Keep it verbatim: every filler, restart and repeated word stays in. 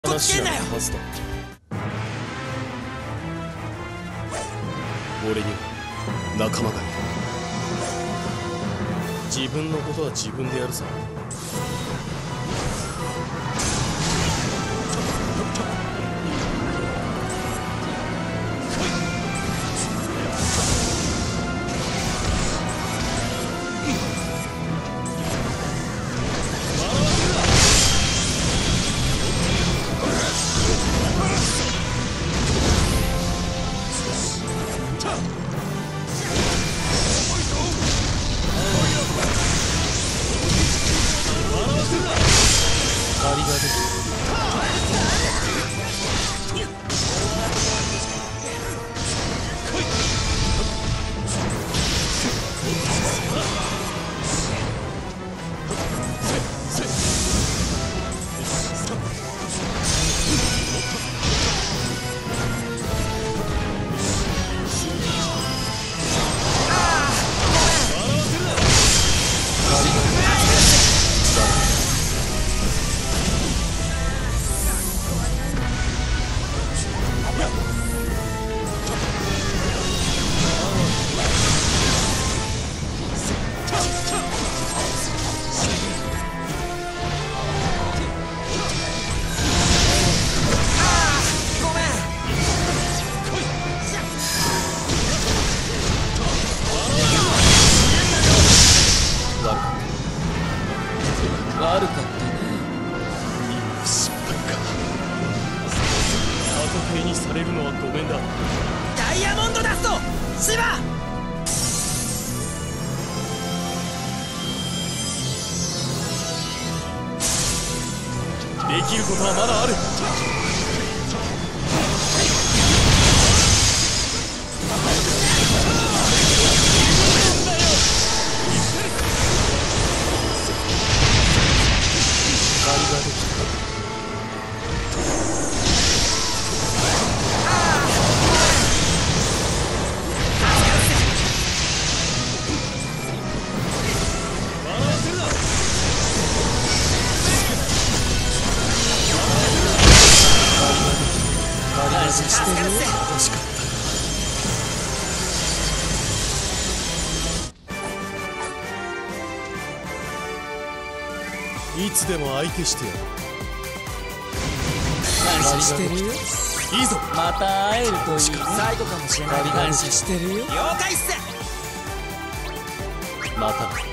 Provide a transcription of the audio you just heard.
こつけんなよ。俺には仲間がいる。自分のことは自分でやるさ。悪かったね。失敗か。後手にされるのはごめんだ。ダイヤモンドダストシバ。できることはまだある。いつでも相手してやる。感謝してるよ。いいぞ。また会えるといいね。最後かもしれない。感謝してるよ。了解っす。また。